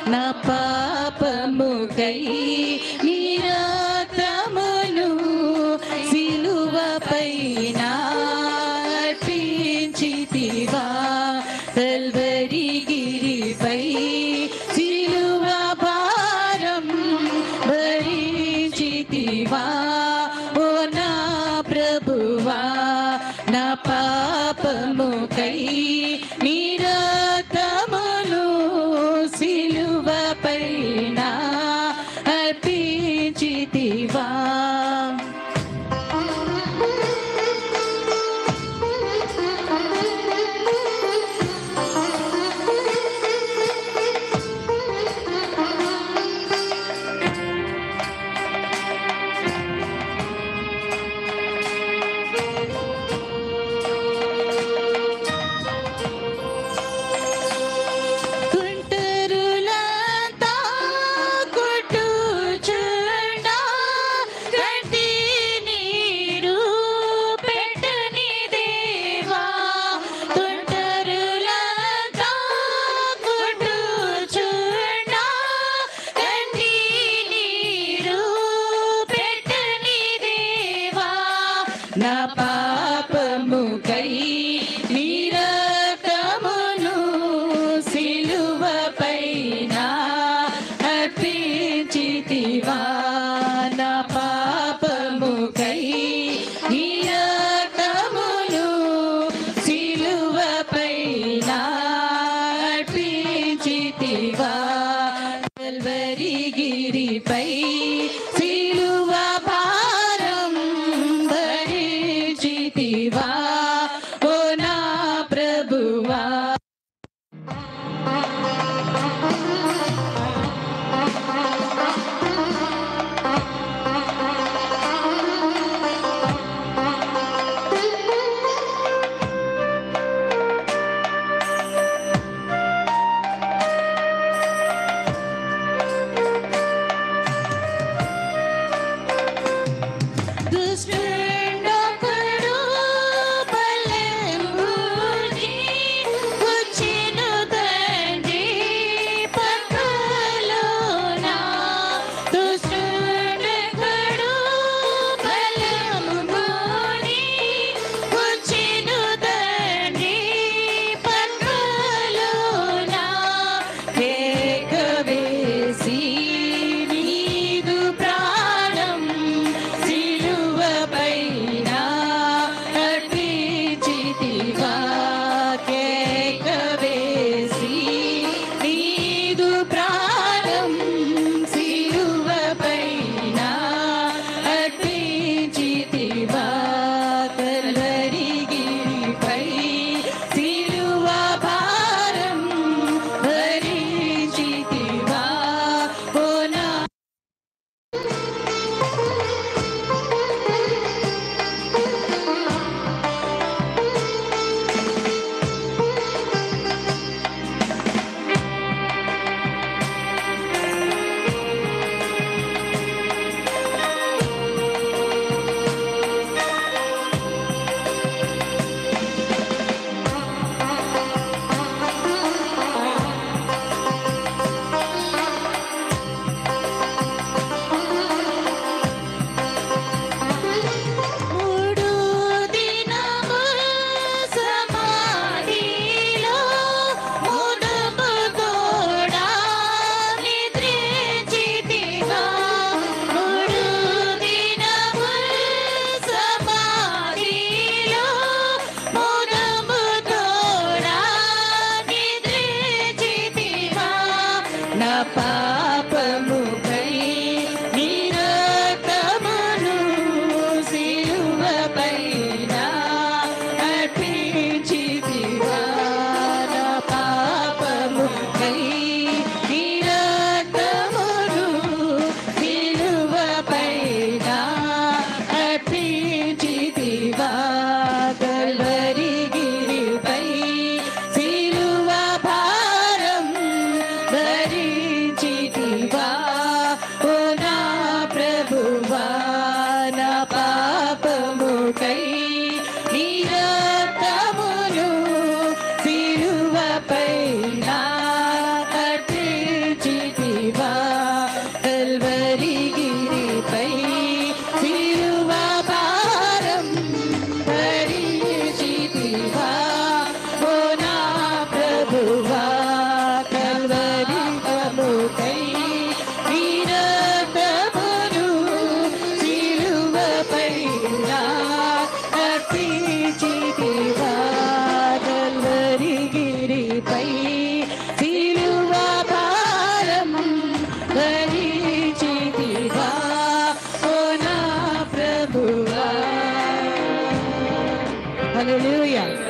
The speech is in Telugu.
నా పాపముకై నీ రక్తమును సిలువపైన అర్పించితివా. కల్వరి గిరిపై సిలువ భారం భరించితివా. ఓ నా ప్రభువా, నా పాపముకై నీ రక్తమును సిలువపైన అర్పించితివా. నా పాపముకై నీ రక్తమును సిలువపైన అర్పించితివా. నా పాపముకై నీ రక్తమును సిలువపైన అర్పించితివా. కల్వరి గిరిపై సిలువ భారం భరించితివా. ఓ నా ప్రభువా, దుష్టుడొకడు బలెంబుని వచ్చెను తండ్రి పక్కలోన. దుష్టుడొకడు బలెంబుని వచ్చెను తండ్రి పక్కలోన. కేక వేసి నీదు ప్రాణం సిలువపైన అర్పించితివా. కేక వేసి నీదు ప్రాణం సిలువపైన అర్పించితివా. కల్వరి గిరిపై సిలువ భారం భరించితివా. ఓ నా మూడు దినముల సమాధిలో మునుపు కూడా నిద్రించితివా. మూడు దినముల సమాధిలో మునుపు కూడా నిద్రించితివా. నా పాపముకై నీ రక్తమును సిలువపైన అర్పించితివా. నా పాపముకై నీ రక్తమును సిలువపైన అర్పించితివా. కల్వరి గిరిపై సిలువ భారం భరించితివా. ఓ నా ప్రభువా, నా పాపముకై నీ రక్తమును సిలువపైన అర్పించితివా. హల్లెలూయా.